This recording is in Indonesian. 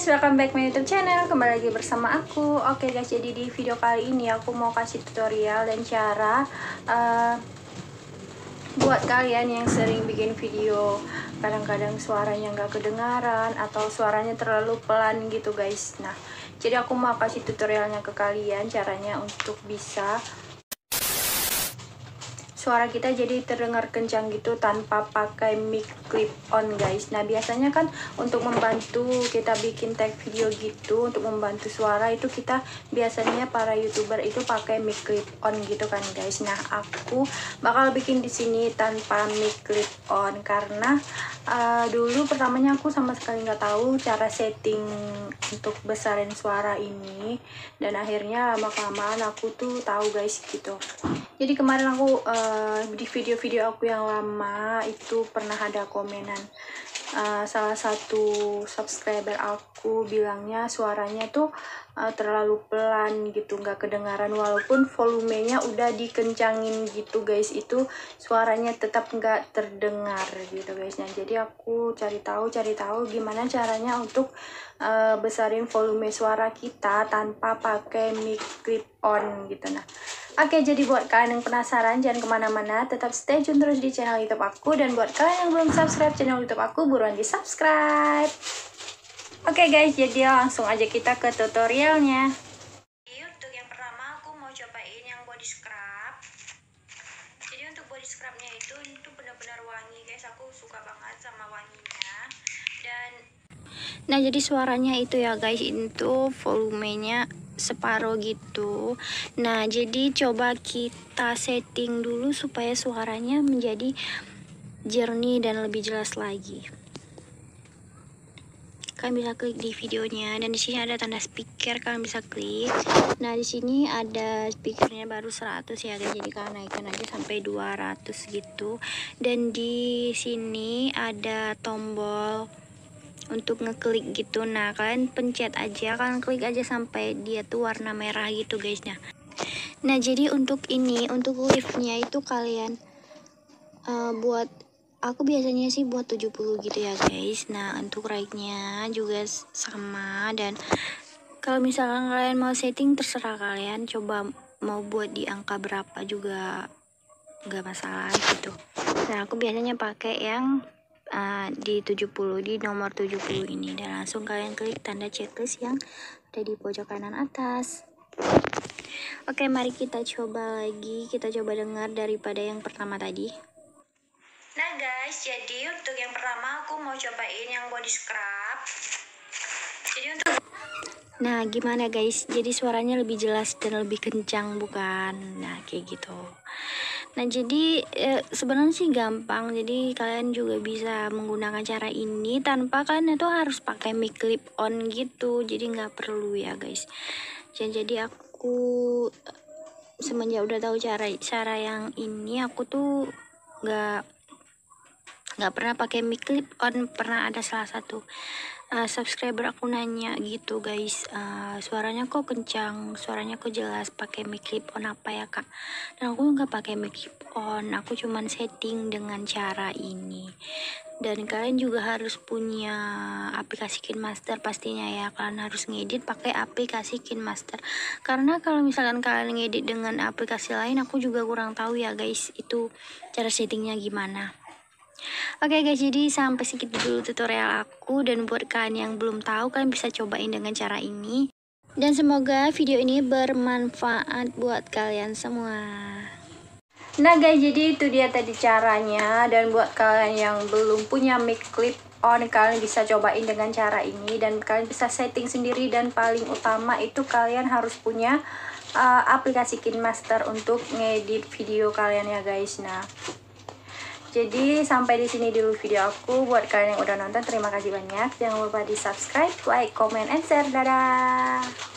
guys, welcome back my YouTube channel. Kembali lagi bersama aku. Oke guys, jadi di video kali ini aku mau kasih tutorial dan cara buat kalian yang sering bikin video kadang-kadang suaranya nggak kedengaran atau suaranya terlalu pelan gitu guys. Nah, jadi aku mau kasih tutorialnya ke kalian, caranya untuk bisa suara kita jadi terdengar kencang gitu tanpa pakai mic clip on guys. Nah, biasanya kan untuk membantu kita bikin tag video gitu, untuk membantu suara itu kita biasanya para YouTuber itu pakai mic clip on gitu kan guys. Nah, aku bakal bikin di sini tanpa mic clip on karena dulu pertamanya aku sama sekali nggak tahu cara setting untuk besarin suara ini, dan akhirnya lama-kelamaan aku tuh tahu guys gitu. Jadi kemarin aku di video-video aku yang lama itu pernah ada komenan salah satu subscriber aku bilangnya suaranya tuh terlalu pelan gitu, nggak kedengaran walaupun volumenya udah dikencangin gitu guys, itu suaranya tetap nggak terdengar gitu guys. Nah, jadi aku cari tahu gimana caranya untuk besarin volume suara kita tanpa pakai mic clip on gitu. Nah, oke, jadi buat kalian yang penasaran jangan kemana-mana, tetap stay tune terus di channel YouTube aku, dan buat kalian yang belum subscribe channel YouTube aku, buruan di subscribe. Oke guys, jadi langsung aja kita ke tutorialnya. Untuk yang pertama aku mau cobain yang body scrub. Jadi untuk body scrubnya itu benar-benar wangi guys, aku suka banget sama wanginya. Dan nah, jadi suaranya itu ya guys, itu volumenya separuh gitu. Nah, jadi coba kita setting dulu supaya suaranya menjadi jernih dan lebih jelas lagi. Kalian bisa klik di videonya, dan di sini ada tanda speaker, kalian bisa klik. Nah, di sini ada speakernya baru 100 ya guys, jadi kalian naikkan aja sampai 200 gitu. Dan di sini ada tombol untuk ngeklik gitu. Nah, kalian pencet aja, kalian klik aja sampai dia tuh warna merah gitu guys. Nah, jadi untuk ini, untuk liftnya itu kalian buat, aku biasanya sih buat 70 gitu ya guys. Nah, untuk right-nya juga sama, dan kalau misalkan kalian mau setting terserah kalian, coba mau buat di angka berapa juga nggak masalah gitu. Nah, aku biasanya pakai yang di 70, di nomor 70 ini, dan langsung kalian klik tanda checklist yang ada di pojok kanan atas. Oke, mari kita coba lagi, kita coba dengar daripada yang pertama tadi. Nah guys, jadi untuk yang pertama aku mau cobain yang body scrub. Jadi untuk, nah gimana guys, jadi suaranya lebih jelas dan lebih kencang bukan? Nah, kayak gitu. Nah, jadi sebenarnya sih gampang, jadi kalian juga bisa menggunakan cara ini tanpa kalian itu harus pakai mic clip on gitu, jadi nggak perlu ya guys. Jadi aku semenjak udah tahu cara yang ini, aku tuh nggak pernah pakai mic clip on. Pernah ada salah satu subscriber aku nanya gitu guys, suaranya kok kencang, suaranya kok jelas, pakai mic clip on apa ya kak? Dan aku nggak pakai mic clip on, aku cuman setting dengan cara ini. Dan kalian juga harus punya aplikasi KineMaster pastinya ya, kalian harus ngedit pakai aplikasi KineMaster, karena kalau misalkan kalian ngedit dengan aplikasi lain, aku juga kurang tahu ya guys itu cara settingnya gimana. Oke guys, jadi sampai segitu dulu tutorial aku, dan buat kalian yang belum tahu, kalian bisa cobain dengan cara ini, dan semoga video ini bermanfaat buat kalian semua. Nah guys, jadi itu dia tadi caranya, dan buat kalian yang belum punya mic clip on, kalian bisa cobain dengan cara ini, dan kalian bisa setting sendiri, dan paling utama itu kalian harus punya aplikasi KineMaster untuk ngedit video kalian ya guys. Nah, jadi sampai di sini dulu video aku. Buat kalian yang udah nonton, terima kasih banyak. Jangan lupa di subscribe, like, comment, and share. Dadah.